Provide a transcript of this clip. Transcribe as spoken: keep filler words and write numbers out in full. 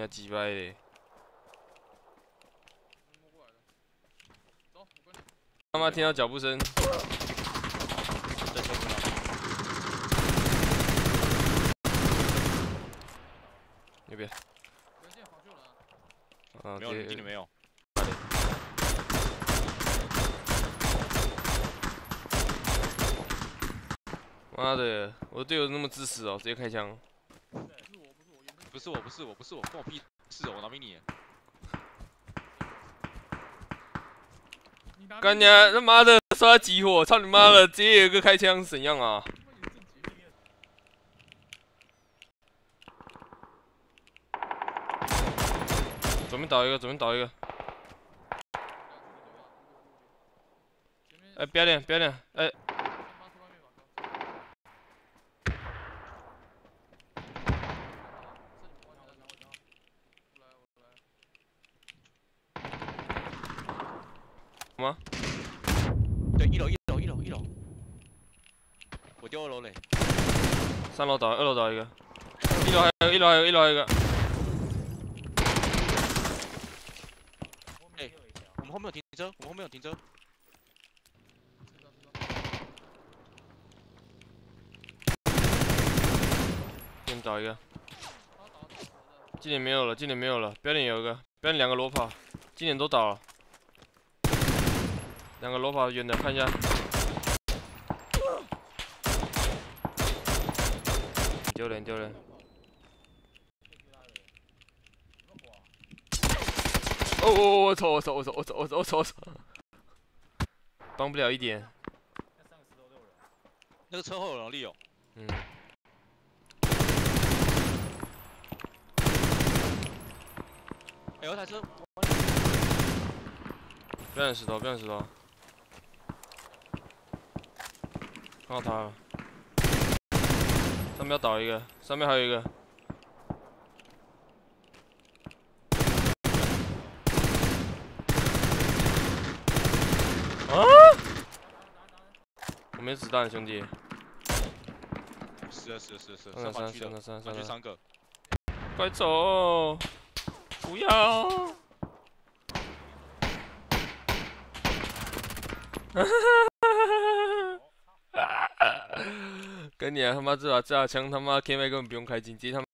个鸡掰嘞！他妈听到脚步声。那边。啊， 没有，你进里没有。 妈的，我队友那么自私哦，直接开枪。 不是我，不是我，不是我，关我屁事哦！我拿给你。 干娘他妈的刷集火，操你妈的！直接有一个开枪，怎样啊？左边倒一个，左边倒一个。哎，不要脸，不要脸，哎。 吗？ 对，一楼，一楼，一楼，一楼。我丢二楼嘞。 三楼倒，二楼倒一个。一楼还有，一楼还有，一楼还有一个。 哎、欸，我们后面有停车，我们后面有停车。 这边倒一个。今年没有了，今年没有了。标点有一个，标点两个裸跑，今年都倒了。 两个裸跑远的，看一下。丢人丢人。哦哦，我操我操我操我操我操我操我操！帮不了一点。 那个车后有能力哦。 嗯。 哎、欸，有台车。 不要石头，不要石头。 看到他了，上面要倒一个，上面还有一个。啊！我没子弹，兄弟。 是啊是啊是啊是啊， 三三三三三三三三个。 快走！不要！哈哈哈哈哈！跟你啊，他妈这把这把枪他妈 K 麦根本不用开镜，直接他妈。